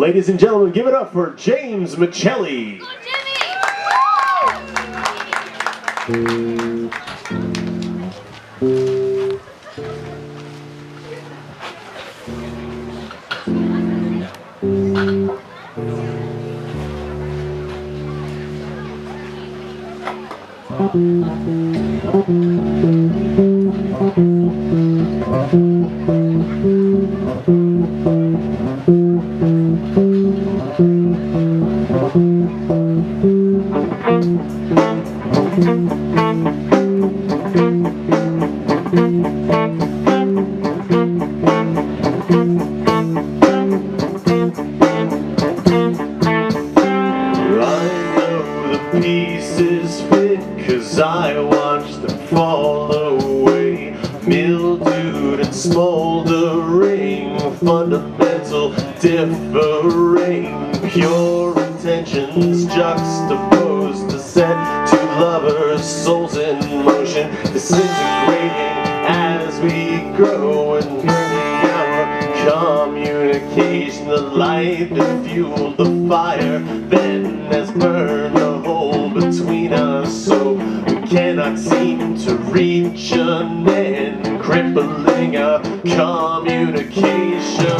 Ladies and gentlemen, give it up for James Mitchelli. Pieces fit, 'cause I watched them fall away, mildewed and smoldering, fundamental differing, pure intentions juxtaposed to set two lovers' souls in motion, disintegrating as we grow and burning our communication. The light that fueled the fire then has burned a hole between us, so we cannot seem to reach an end, crippling our communication.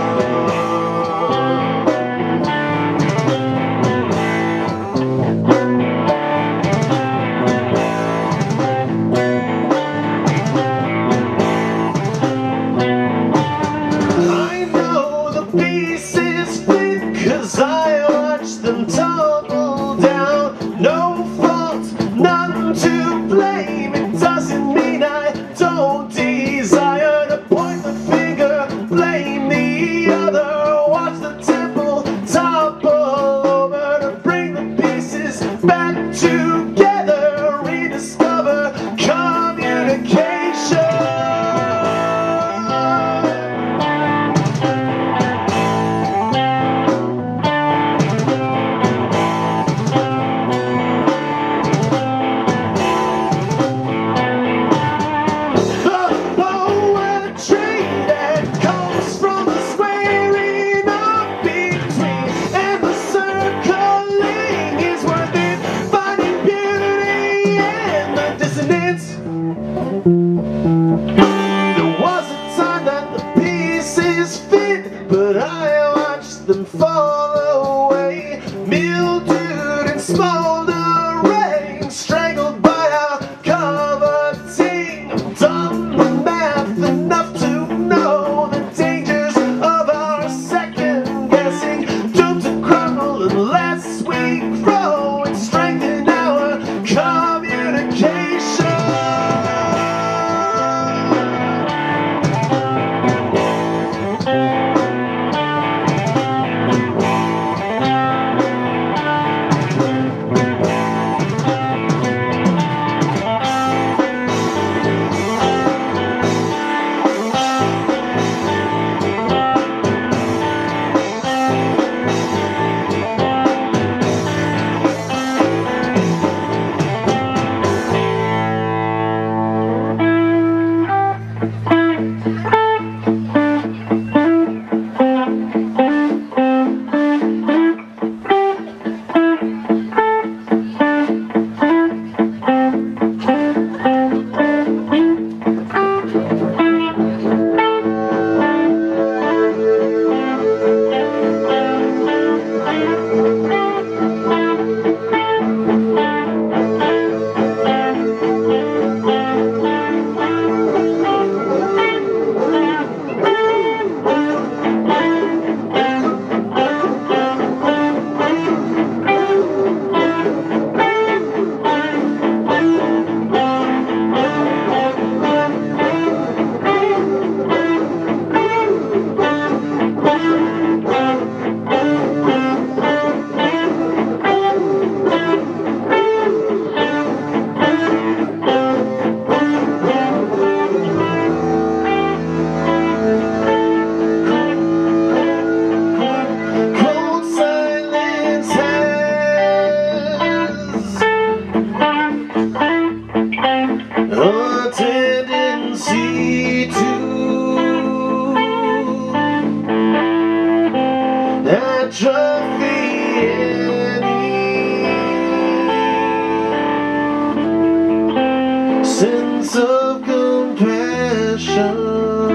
There was a time that the pieces fit, but I watched them fall away, mildewed and smoldering, strangled by our coveting. I've done the math enough to know the dangers of our second guessing, doomed to crumble unless we grow and strengthen our communication. atrophy any sense of compassion.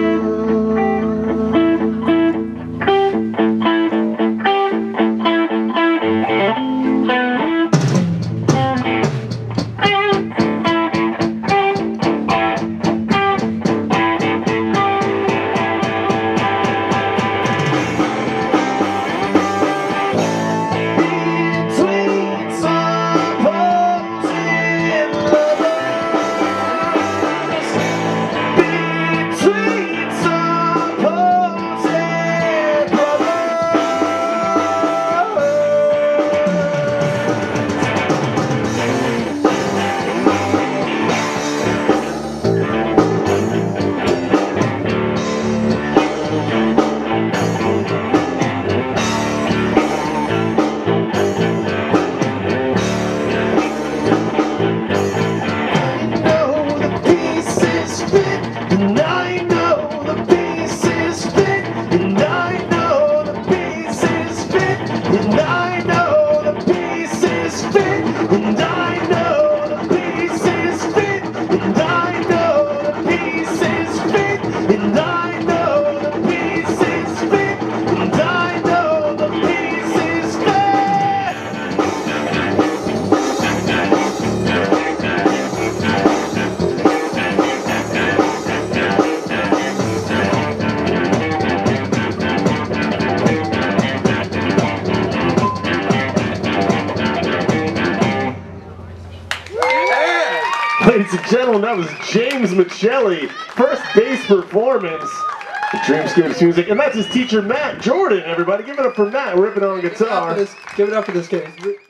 Ladies and gentlemen, that was James Mitchelli, first bass performance at Dreamscapes Music, and that's his teacher Matt Jordan, everybody. Give it up for Matt ripping on guitar. Give it up for this kid.